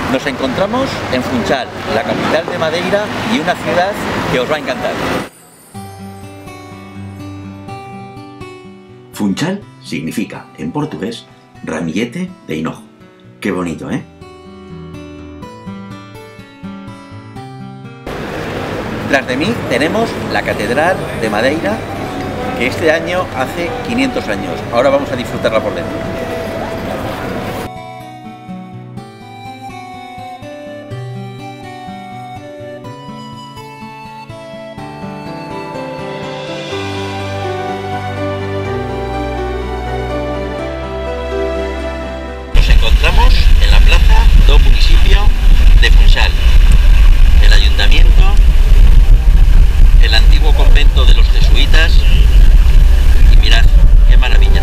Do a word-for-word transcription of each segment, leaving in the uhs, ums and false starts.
Nos encontramos en Funchal, la capital de Madeira y una ciudad que os va a encantar. Funchal significa, en portugués, ramillete de hinojo. Qué bonito, ¿eh? Tras de mí tenemos la Catedral de Madeira, que este año hace quinientos años. Ahora vamos a disfrutarla por dentro. Nos encontramos en la plaza do municipio de Funchal, el ayuntamiento, el antiguo convento de los jesuitas, y mirad qué maravilla.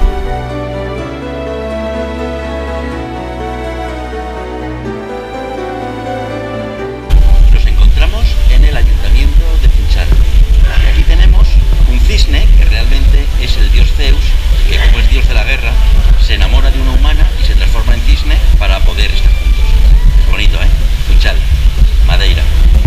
Nos encontramos en el ayuntamiento de Funchal y aquí tenemos un cisne que realmente es el dios Zeus, que como es dios de la guerra se enamora de una humana y se transforma en cisne para poder estar juntos. Es bonito, ¿eh? Funchal, Madeira.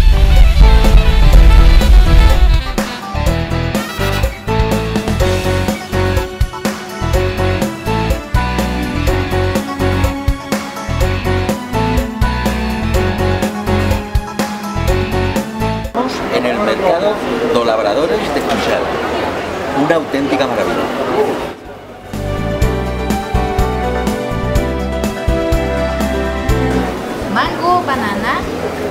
En el mercado do Labradores de Funchal, una auténtica maravilla. Mango, banana.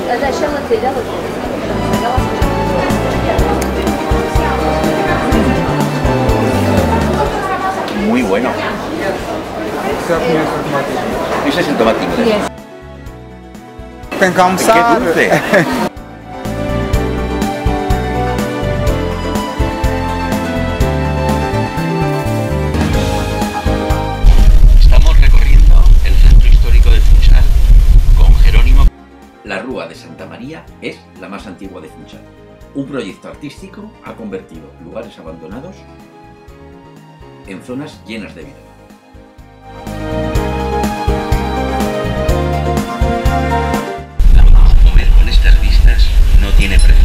Muy bueno. Ese es el tomate inglés. Yes. Tem que almoçar. ¡Qué dulce! Estamos recorriendo el centro histórico de Funchal con Jerónimo. La Rúa de Santa María es la más antigua de Funchal. Un proyecto artístico ha convertido lugares abandonados en zonas llenas de vida. Comer con estas vistas no tiene precio.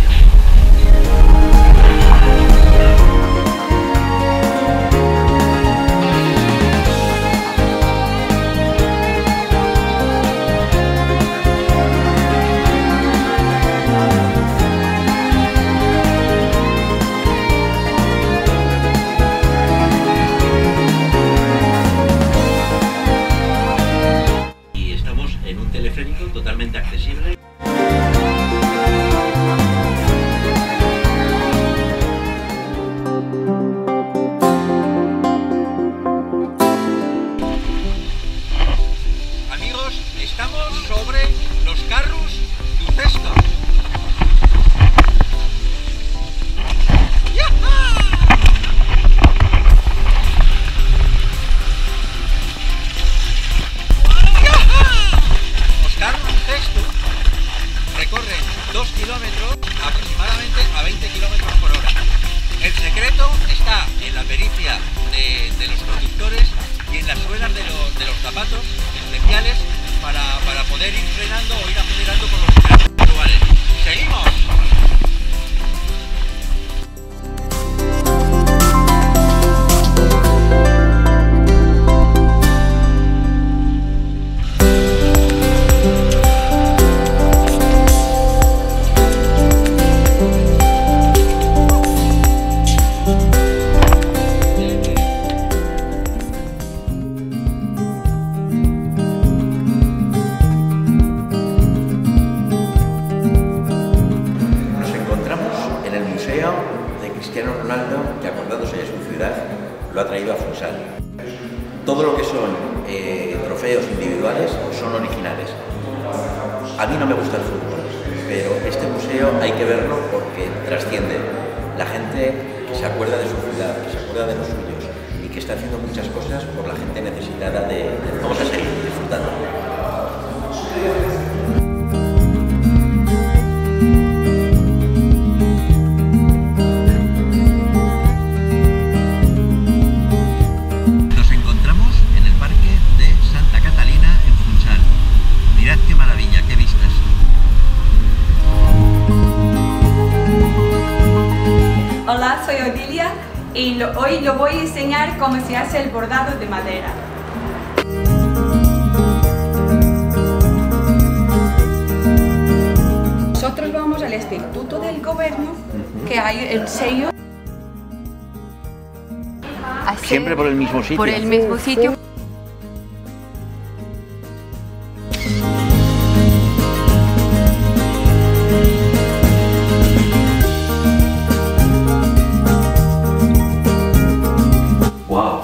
En un teleférico totalmente accesible. Amigos, estamos sobre los carros do cesto. Recorren dos kilómetros aproximadamente a veinte kilómetros por hora. El secreto está en la pericia de, de los conductores y en las suelas de los, de los zapatos especiales para, para poder ir frenando o ir acelerando por los diferentes lugares. ¡Seguimos! De Cristiano Ronaldo, que acordándose de su ciudad, lo ha traído a Funchal. Todo lo que son eh, trofeos individuales son originales. A mí no me gusta el fútbol, pero este museo hay que verlo porque trasciende. La gente que se acuerda de su ciudad, que se acuerda de los suyos y que está haciendo muchas cosas por la gente necesitada de... de... Vamos a seguir disfrutando. Nos encontramos en el Parque de Santa Catalina en Funchal. Mirad qué maravilla. y lo, hoy lo voy a enseñar cómo se hace el bordado de madera. Nosotros vamos al Instituto del Gobierno, que hay el sello. Siempre por el mismo sitio. Por el mismo sitio. Wow.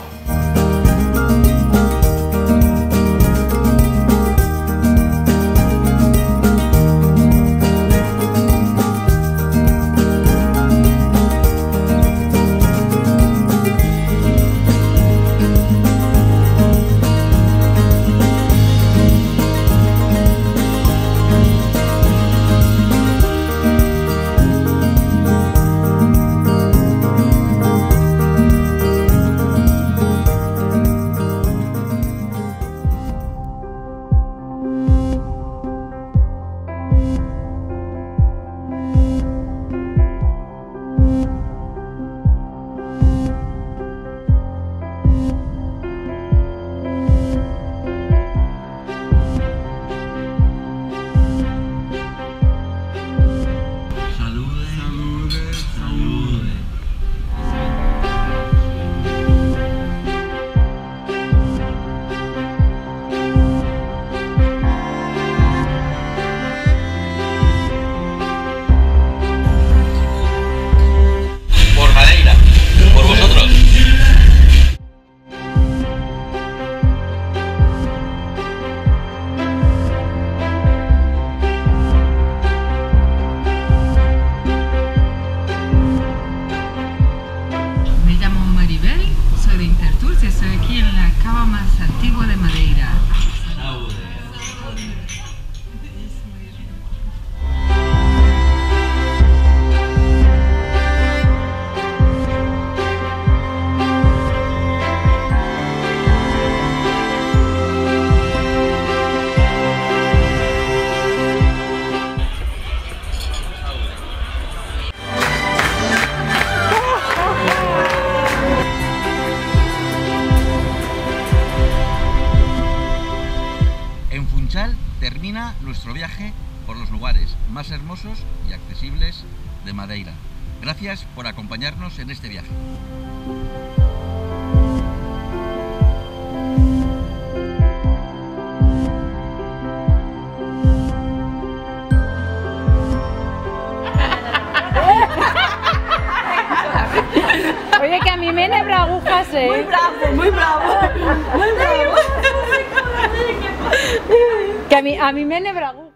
Estoy aquí en la cava más antigua de Madeira. En Funchal termina nuestro viaje por los lugares más hermosos y accesibles de Madeira. Gracias por acompañarnos en este viaje. Oye, que a mí me nebra agujas, ¿eh? Muy bravo, muy bravo. Muy bravo. Que a mí, a mí me nebra agujas.